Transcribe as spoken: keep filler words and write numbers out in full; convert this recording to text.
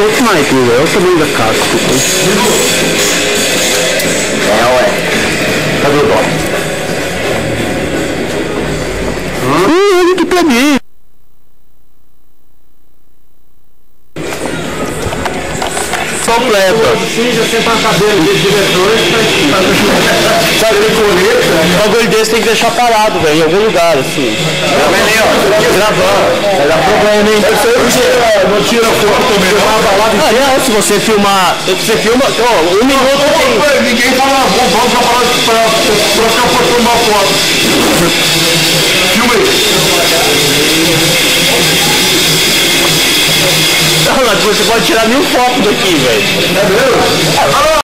outro naipe, é o tamanho da casa. É, ué. Cadê o dó? Hum, olha aqui pra mim. Completa. Sim, já senta na cadeira de diretor e sabe ele coleta. O bagulho desse tem que deixar parado, velho, em algum lugar, assim. Gravando. Vai dar problema, hein? Não tira foto também, não. Aliás, se você filmar, se você filma, ó, um minuto tem. Ninguém fala, vamos pra falar pra ficar postando uma foto. Filma aí. Não, você pode tirar mil fotos daqui, velho. É mesmo?